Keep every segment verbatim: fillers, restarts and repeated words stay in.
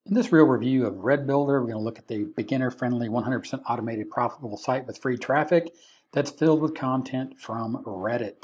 In this real review of ReddBuilder, we're going to look at the beginner-friendly, one hundred percent automated, profitable site with free traffic that's filled with content from Reddit.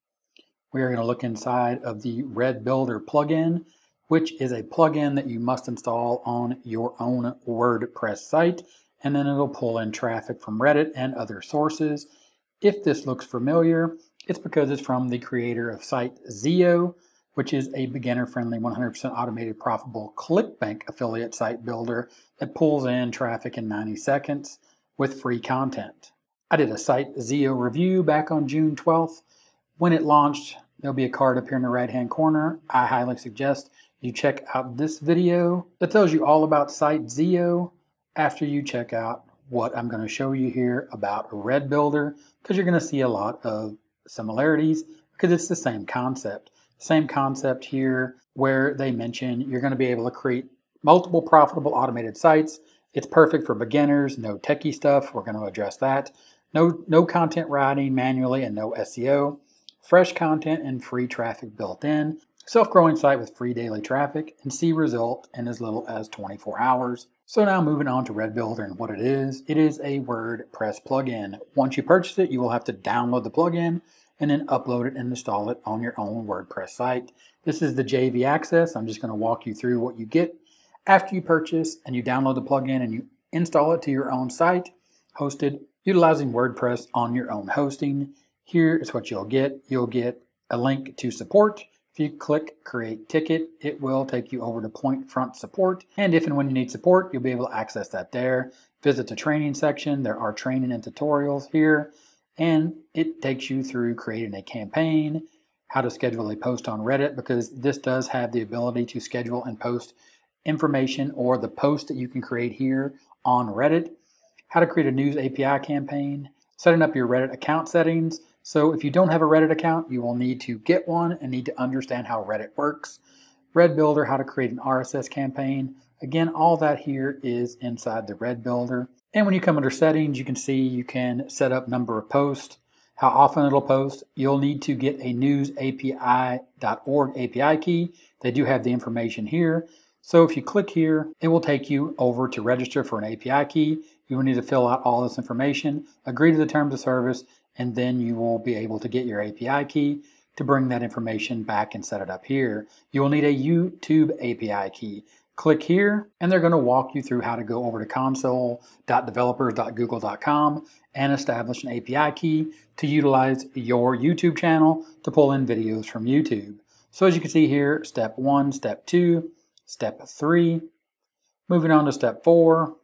We are going to look inside of the ReddBuilder plugin, which is a plugin that you must install on your own WordPress site, and then it'll pull in traffic from Reddit and other sources. If this looks familiar, it's because it's from the creator of site Zio, which is a beginner-friendly, one hundred percent automated, profitable ClickBank affiliate site builder that pulls in traffic in ninety seconds with free content. I did a site Zio review back on June twelfth. When it launched, there'll be a card up here in the right-hand corner. I highly suggest you check out this video that tells you all about site Zio after you check out what I'm going to show you here about ReddBuilder, because you're going to see a lot of similarities because it's the same concept. Same concept here where they mention you're going to be able to create multiple profitable automated sites. It's perfect for beginners, no techie stuff. We're going to address that. No, no content writing manually and no S E O. Fresh content and free traffic built in. Self-growing site with free daily traffic and see result in as little as twenty-four hours. So now moving on to ReddBuilder and what it is. It is a WordPress plugin. Once you purchase it, you will have to download the plugin and then upload it and install it on your own WordPress site. This is the J V access. I'm just going to walk you through what you get after you purchase and you download the plugin and you install it to your own site, hosted utilizing WordPress on your own hosting. Here is what you'll get. You'll get a link to support. If you click Create Ticket, it will take you over to Point Front Support. And if and when you need support, you'll be able to access that there. Visit the training section. There are training and tutorials here. And it takes you through creating a campaign, how to schedule a post on Reddit, because this does have the ability to schedule and post information or the post that you can create here on Reddit, how to create a news A P I campaign, setting up your Reddit account settings. So if you don't have a Reddit account, you will need to get one and need to understand how Reddit works. ReddBuilder, how to create an R S S campaign. Again, all that here is inside the ReddBuilder. And when you come under settings, you can see you can set up number of posts, how often it'll post. You'll need to get a news A P I dot org A P I key. They do have the information here. So if you click here, it will take you over to register for an A P I key. You will need to fill out all this information, agree to the terms of service, and then you will be able to get your A P I key to bring that information back and set it up here. You will need a YouTube A P I key. Click here, and they're going to walk you through how to go over to console dot developers dot google dot com and establish an A P I key to utilize your YouTube channel to pull in videos from YouTube. So as you can see here, step one, step two, step three, moving on to step four,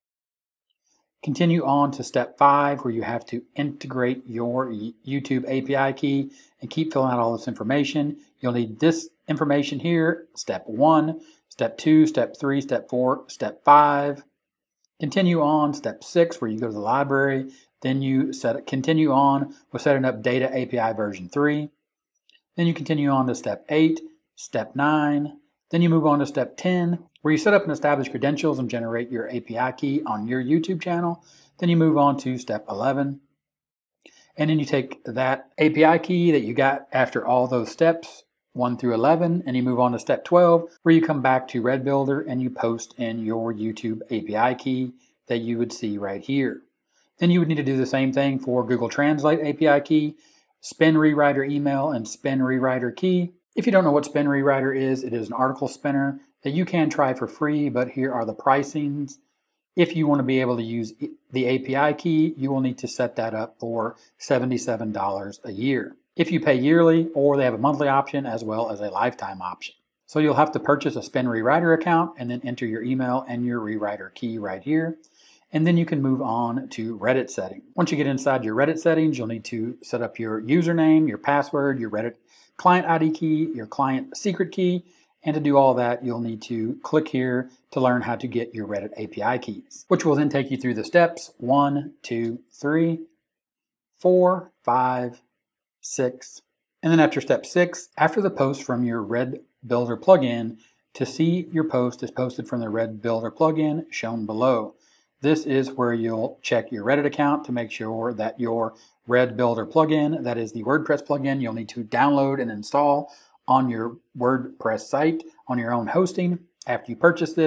continue on to step five, where you have to integrate your YouTube A P I key and keep filling out all this information. You'll need this information here, step one, step two, step three, step four, step five. Continue on, step six, where you go to the library. Then you set continue on with setting up data A P I version three. Then you continue on to step eight, step nine. Then you move on to step ten, where you set up and establish credentials and generate your A P I key on your YouTube channel. Then you move on to step eleven. And then you take that A P I key that you got after all those steps, one through eleven, and you move on to step twelve, where you come back to ReddBuilder and you post in your YouTube A P I key that you would see right here. Then you would need to do the same thing for Google Translate A P I key, Spin Rewriter email, and Spin Rewriter key. If you don't know what Spin Rewriter is, it is an article spinner that you can try for free, but here are the pricings. If you want to be able to use the A P I key, you will need to set that up for seventy-seven dollars a year. If you pay yearly, or they have a monthly option as well as a lifetime option. So you'll have to purchase a Spin Rewriter account and then enter your email and your rewriter key right here. And then you can move on to Reddit settings. Once you get inside your Reddit settings, you'll need to set up your username, your password, your Reddit client I D key, your client secret key. And to do all that, you'll need to click here to learn how to get your Reddit A P I keys, which will then take you through the steps one, two, three, four, five, six. And then after step six, after the post from your ReddBuilder plugin, to see your post is posted from the ReddBuilder plugin shown below. This is where you'll check your Reddit account to make sure that your ReddBuilder plugin, that is the WordPress plugin you'll need to download and install on your WordPress site on your own hosting after you purchase this.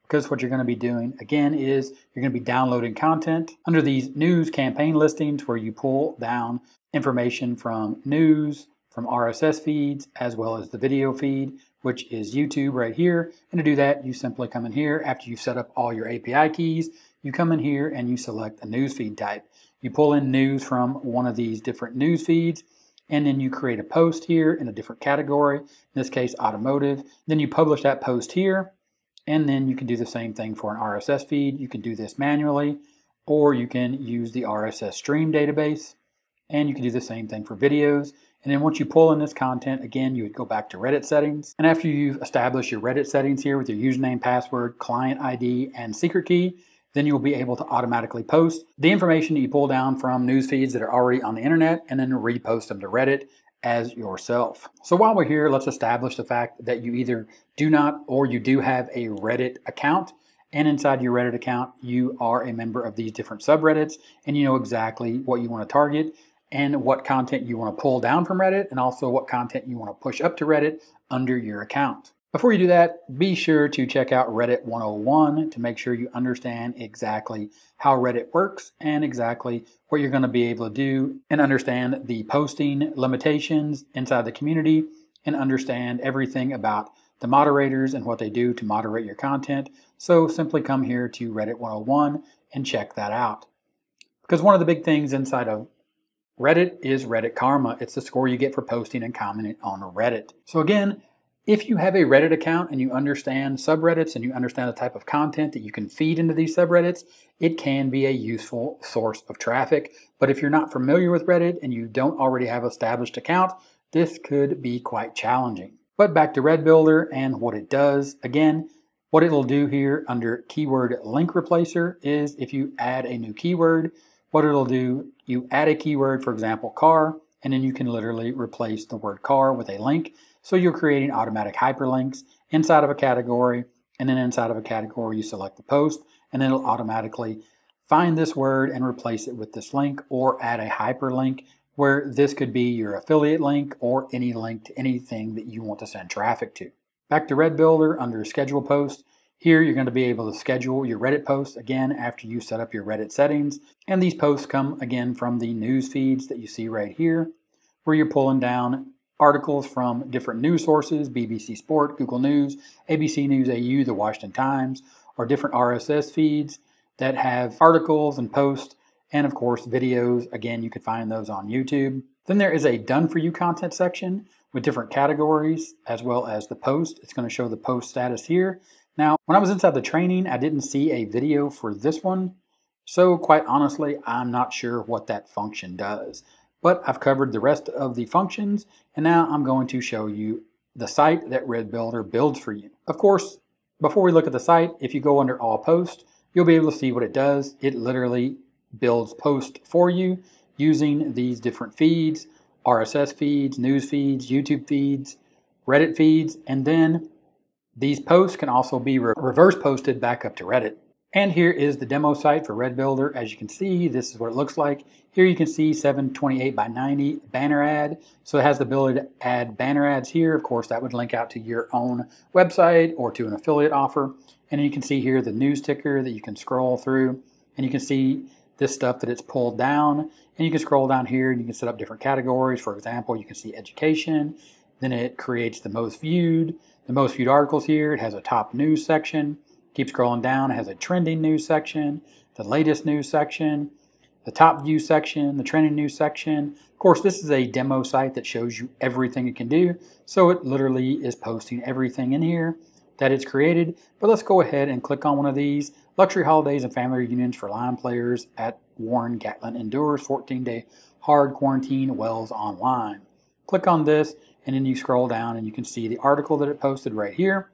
because what you're going to be doing again is you're going to be downloading content under these news campaign listings where you pull down information from news, from R S S feeds, as well as the video feed, which is YouTube right here. And to do that, you simply come in here after you've set up all your A P I keys. You come in here and you select a news feed type. You pull in news from one of these different news feeds, and then you create a post here in a different category, in this case automotive. Then you publish that post here, and then you can do the same thing for an R S S feed. You can do this manually, or you can use the R S S stream database, and you can do the same thing for videos. And then once you pull in this content, again, you would go back to Reddit settings. And after you've established your Reddit settings here with your username, password, client I D, and secret key, then you'll be able to automatically post the information that you pull down from news feeds that are already on the internet and then repost them to Reddit as yourself. So while we're here, let's establish the fact that you either do not or you do have a Reddit account. And inside your Reddit account, you are a member of these different subreddits and you know exactly what you want to target and what content you want to pull down from Reddit and also what content you want to push up to Reddit under your account. Before you do that, be sure to check out Reddit one oh one to make sure you understand exactly how Reddit works and exactly what you're going to be able to do and understand the posting limitations inside the community and understand everything about the moderators and what they do to moderate your content. So simply come here to Reddit one oh one and check that out. Because one of the big things inside of Reddit is Reddit Karma. It's the score you get for posting and commenting on Reddit. So again, if you have a Reddit account and you understand subreddits and you understand the type of content that you can feed into these subreddits, it can be a useful source of traffic. But if you're not familiar with Reddit and you don't already have an established account, this could be quite challenging. But back to ReddBuilder and what it does. Again, what it'll do here under keyword link replacer is if you add a new keyword, what it'll do, you add a keyword, for example, car, and then you can literally replace the word car with a link. So you're creating automatic hyperlinks inside of a category, and then inside of a category you select the post, and then it'll automatically find this word and replace it with this link or add a hyperlink where this could be your affiliate link or any link to anything that you want to send traffic to. Back to ReddBuilder under schedule post. Here you're going to be able to schedule your Reddit posts again after you set up your Reddit settings. And these posts come again from the news feeds that you see right here, where you're pulling down articles from different news sources, B B C Sport, Google News, A B C News A U, The Washington Times, or different R S S feeds that have articles and posts, and of course videos. Again, you can find those on YouTube. Then there is a done for you content section with different categories as well as the post. It's going to show the post status here. Now, when I was inside the training, I didn't see a video for this one. So quite honestly, I'm not sure what that function does. But I've covered the rest of the functions, and now I'm going to show you the site that ReddBuilder builds for you. Of course, before we look at the site, if you go under All Posts, you'll be able to see what it does. It literally builds posts for you using these different feeds, R S S feeds, news feeds, YouTube feeds, Reddit feeds, and then these posts can also be re reverse posted back up to Reddit. And here is the demo site for ReddBuilder. As you can see, this is what it looks like. Here you can see seven twenty-eight by ninety banner ad. So it has the ability to add banner ads here. Of course, that would link out to your own website or to an affiliate offer. And you can see here the news ticker that you can scroll through. And you can see this stuff that it's pulled down. And you can scroll down here and you can set up different categories. For example, you can see education. Then it creates the most viewed. The most viewed articles here. It has a top news section. Keep scrolling down, it has a trending news section, the latest news section, the top view section, the trending news section. Of course, this is a demo site that shows you everything it can do. So it literally is posting everything in here that it's created. But let's go ahead and click on one of these. Luxury holidays and family reunions for line players at Warren Gatlin endures fourteen day hard quarantine Wells online. Click on this and then you scroll down and you can see the article that it posted right here.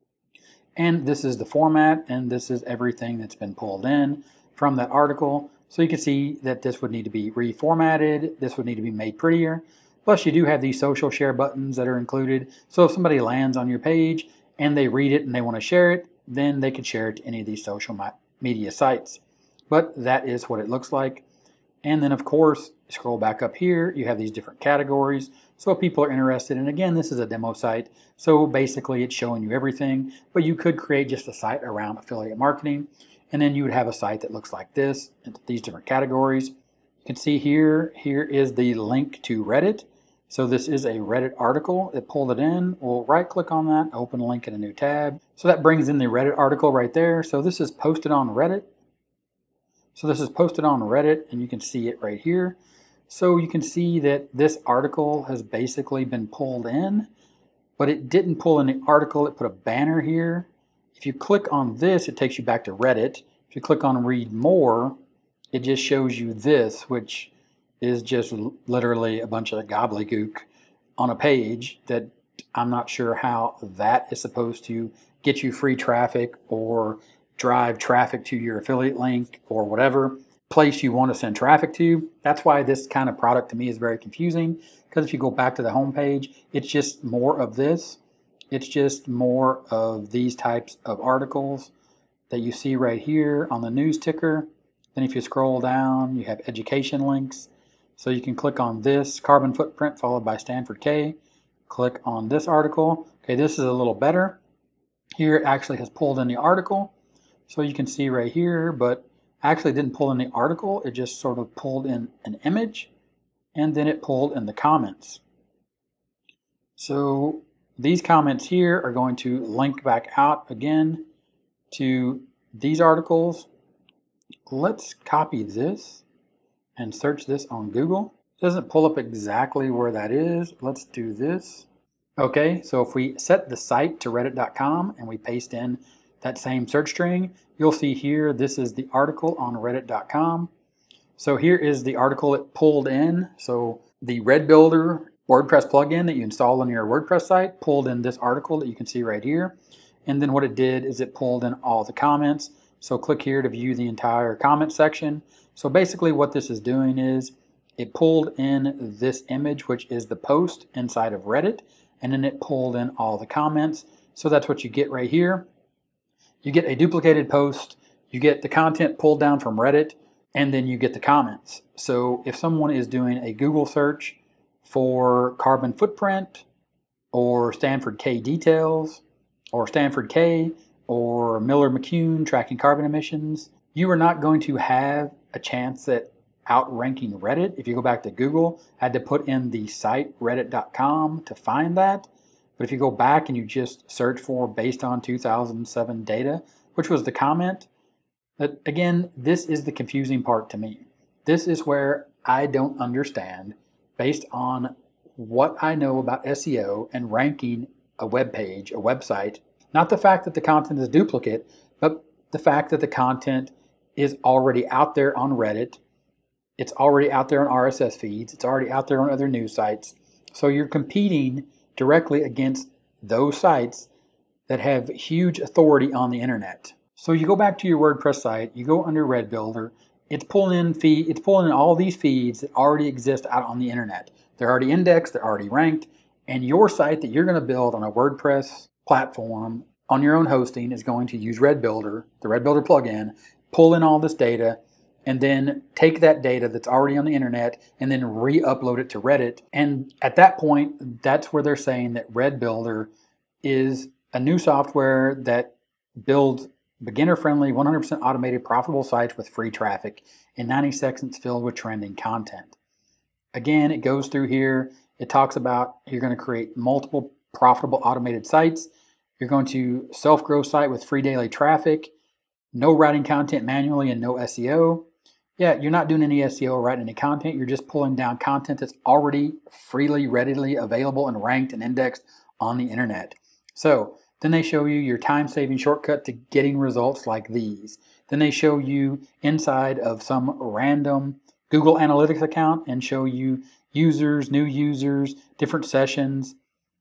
And this is the format, and this is everything that's been pulled in from that article. So you can see that this would need to be reformatted. This would need to be made prettier. Plus, you do have these social share buttons that are included. So if somebody lands on your page and they read it and they want to share it, then they could share it to any of these social media sites. But that is what it looks like. And then of course, scroll back up here, you have these different categories. So if people are interested, and again, this is a demo site. So basically it's showing you everything, but you could create just a site around affiliate marketing. And then you would have a site that looks like this, these different categories. You can see here, here is the link to Reddit. So this is a Reddit article. It pulled it in. We'll right click on that, open a link in a new tab. So that brings in the Reddit article right there. So this is posted on Reddit. So this is posted on Reddit and you can see it right here. So you can see that this article has basically been pulled in, but it didn't pull in the article. It put a banner here. If you click on this, it takes you back to Reddit. If you click on read more, it just shows you this, which is just literally a bunch of gobbledygook on a page that I'm not sure how that is supposed to get you free traffic or drive traffic to your affiliate link or whatever place you want to send traffic to. That's why this kind of product to me is very confusing, because if you go back to the home page, it's just more of this. It's just more of these types of articles that you see right here on the news ticker. Then if you scroll down, you have education links. So you can click on this, carbon footprint followed by Stanford K. Click on this article. Okay, this is a little better. Here it actually has pulled in the article. So you can see right here, but actually didn't pull in the article. It just sort of pulled in an image and then it pulled in the comments. So these comments here are going to link back out again to these articles. Let's copy this and search this on Google. It doesn't pull up exactly where that is. Let's do this. Okay, so if we set the site to reddit dot com and we paste in that same search string, you'll see here, this is the article on reddit dot com. So here is the article it pulled in. So the ReddBuilder WordPress plugin that you install on your WordPress site pulled in this article that you can see right here. And then what it did is it pulled in all the comments. So click here to view the entire comment section. So basically what this is doing is it pulled in this image, which is the post inside of Reddit, and then it pulled in all the comments. So that's what you get right here. You get a duplicated post, you get the content pulled down from Reddit, and then you get the comments. So if someone is doing a Google search for carbon footprint or Stanford K details or Stanford K or Miller McCune tracking carbon emissions, you are not going to have a chance at outranking Reddit. If you go back to Google, I had to put in the site reddit dot com to find that. But if you go back and you just search for based on two thousand seven data, which was the comment, that again, this is the confusing part to me. This is where I don't understand, based on what I know about S E O and ranking a web page, a website, not the fact that the content is duplicate, but the fact that the content is already out there on Reddit. It's already out there on R S S feeds. It's already out there on other news sites. So you're competing directly against those sites that have huge authority on the internet. So you go back to your WordPress site, you go under ReddBuilder, it's pulling in feed, it's pulling in all these feeds that already exist out on the internet. They're already indexed, they're already ranked, and your site that you're going to build on a WordPress platform on your own hosting is going to use ReddBuilder, the ReddBuilder plugin, pull in all this data, and then take that data that's already on the internet and then re-upload it to Reddit. And at that point, that's where they're saying that ReddBuilder is a new software that builds beginner-friendly, one hundred percent automated, profitable sites with free traffic in ninety seconds filled with trending content. Again, it goes through here. It talks about you're going to create multiple profitable automated sites. You're going to self-grow site with free daily traffic, no writing content manually, and no S E O. Yeah, you're not doing any S E O or writing any content. You're just pulling down content that's already freely, readily available and ranked and indexed on the internet. So then they show you your time-saving shortcut to getting results like these. Then they show you inside of some random Google Analytics account and show you users, new users, different sessions.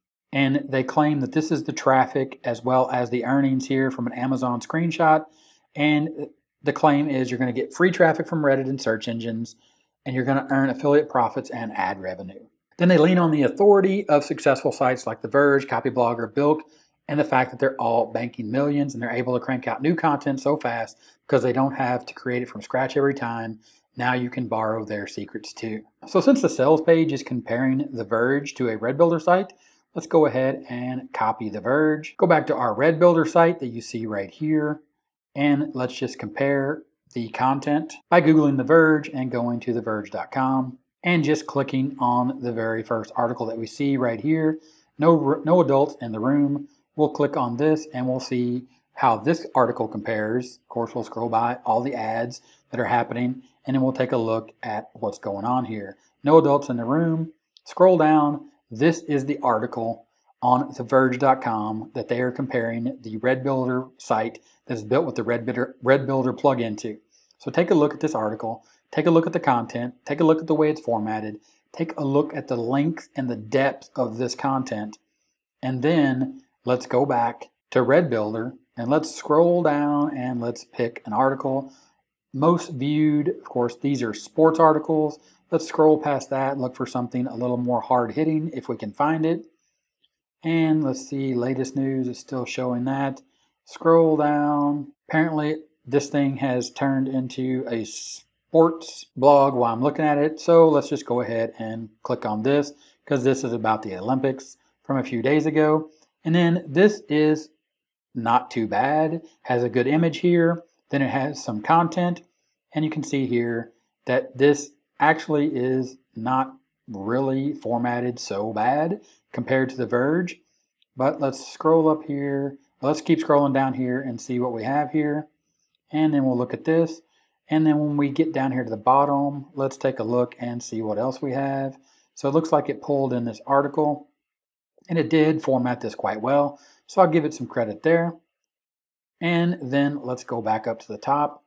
And they claim that this is the traffic as well as the earnings here from an Amazon screenshot. And the claim is you're going to get free traffic from Reddit and search engines, and you're going to earn affiliate profits and ad revenue. Then they lean on the authority of successful sites like The Verge, Copyblogger, Bilk, and the fact that they're all banking millions and they're able to crank out new content so fast because they don't have to create it from scratch every time. now you can borrow their secrets too. So since the sales page is comparing The Verge to a ReddBuilder site, let's go ahead and copy The Verge. Go back to our ReddBuilder site that you see right here, and let's just compare the content by Googling The Verge and going to the verge dot com and just clicking on the very first article that we see right here. No, no adults in the room. We'll click on this and we'll see how this article compares. Of course, we'll scroll by all the ads that are happening, and then we'll take a look at what's going on here. No adults in the room. Scroll down. This is the article on the verge dot com that they are comparing the ReddBuilder site that's built with the ReddBuilder, ReddBuilder plugin to. So take a look at this article. Take a look at the content. Take a look at the way it's formatted. Take a look at the length and the depth of this content. And then let's go back to ReddBuilder and let's scroll down and let's pick an article. Most viewed, of course, these are sports articles. Let's scroll past that and look for something a little more hard-hitting if we can find it. And let's see, latest news is still showing that. Scroll down. Apparently, this thing has turned into a sports blog while I'm looking at it. So let's just go ahead and click on this because this is about the Olympics from a few days ago. And then this is not too bad. Has a good image here. Then it has some content. And you can see here that this actually is not really formatted so bad compared to The Verge. But let's scroll up here. Let's keep scrolling down here and see what we have here. And then we'll look at this. And then when we get down here to the bottom, let's take a look and see what else we have. So it looks like it pulled in this article. And it did format this quite well. So I'll give it some credit there. And then let's go back up to the top.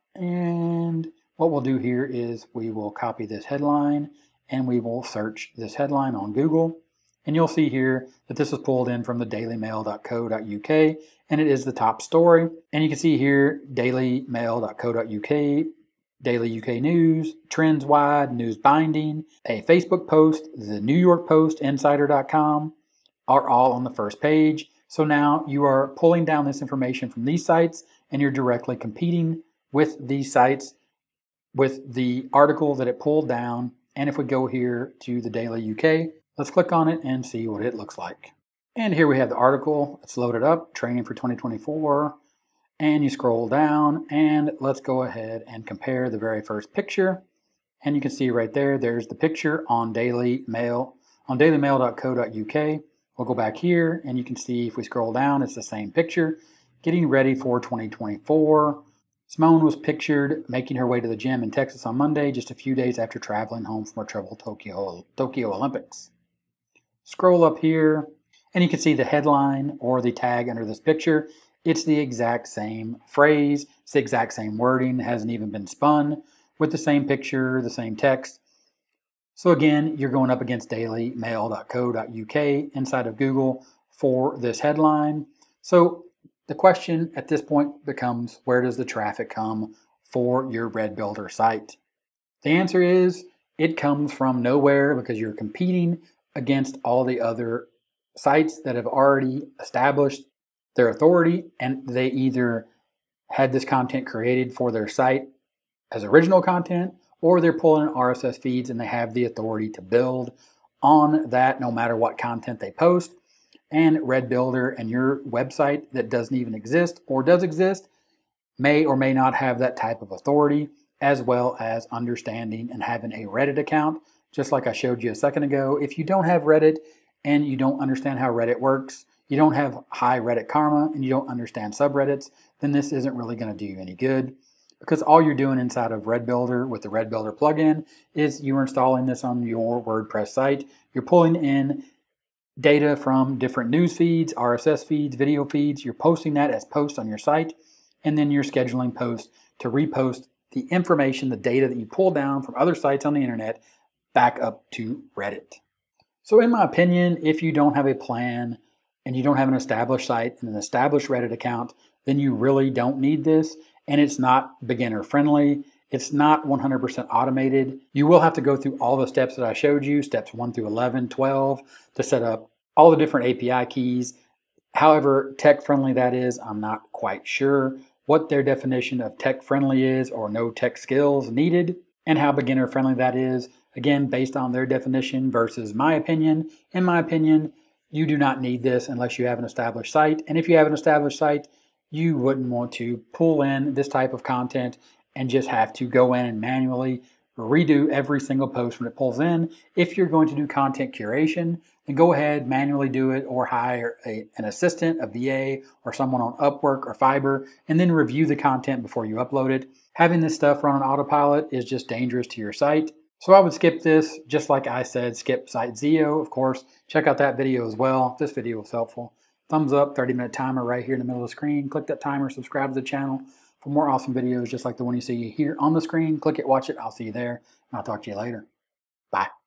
And what we'll do here is we will copy this headline and we will search this headline on Google. And you'll see here that this is pulled in from the daily mail dot co dot U K, and it is the top story. And you can see here daily mail dot co dot U K, Daily U K News, Trends Wide, News Binding, a Facebook post, the New York Post, Insider dot com are all on the first page. So now you are pulling down this information from these sites and you're directly competing with these sites with the article that it pulled down. And if we go here to the Daily U K, let's click on it and see what it looks like. And here we have the article. It's loaded up, training for twenty twenty-four. And you scroll down and let's go ahead and compare the very first picture. And you can see right there, there's the picture on Daily Mail, on daily mail dot co dot U K. We'll go back here and you can see if we scroll down, it's the same picture. Getting ready for twenty twenty-four. Simone was pictured making her way to the gym in Texas on Monday, just a few days after traveling home from her troubled Tokyo, Tokyo Olympics. Scroll up here and you can see the headline or the tag under this picture. It's the exact same phrase, it's the exact same wording, it hasn't even been spun, with the same picture, the same text. So again, you're going up against daily mail dot co dot U K inside of Google for this headline. So the question at this point becomes, where does the traffic come for your ReddBuilder site? The answer is, it comes from nowhere because you're competing against all the other sites that have already established their authority, and they either had this content created for their site as original content, or they're pulling R S S feeds and they have the authority to build on that no matter what content they post. And ReddBuilder and your website that doesn't even exist or does exist may or may not have that type of authority, as well as understanding and having a Reddit account. Just like I showed you a second ago, if you don't have Reddit and you don't understand how Reddit works, you don't have high Reddit karma, and you don't understand subreddits, then this isn't really going to do you any good. Because all you're doing inside of ReddBuilder with the ReddBuilder plugin is you're installing this on your WordPress site. You're pulling in data from different news feeds, R S S feeds, video feeds. You're posting that as posts on your site, and then you're scheduling posts to repost the information, the data that you pull down from other sites on the internet back up to Reddit. So in my opinion, if you don't have a plan and you don't have an established site and an established Reddit account, then you really don't need this. And it's not beginner friendly. It's not one hundred percent automated. You will have to go through all the steps that I showed you, steps one through eleven, twelve, to set up all the different A P I keys. However tech friendly that is, I'm not quite sure what their definition of tech friendly is, or no tech skills needed. and how beginner friendly that is, again, based on their definition versus my opinion. In my opinion, you do not need this unless you have an established site. And if you have an established site, you wouldn't want to pull in this type of content and just have to go in and manually redo every single post when it pulls in. If you're going to do content curation, then go ahead, manually do it, or hire a, an assistant, a V A, or someone on Upwork or Fiverr, and then review the content before you upload it. Having this stuff run on autopilot is just dangerous to your site. So I would skip this, just like I said, skip Site Zio, of course. Check out that video as well. If this video was helpful, thumbs up, thirty minute timer right here in the middle of the screen. Click that timer, subscribe to the channel for more awesome videos just like the one you see here on the screen. Click it, watch it. I'll see you there, and I'll talk to you later. Bye.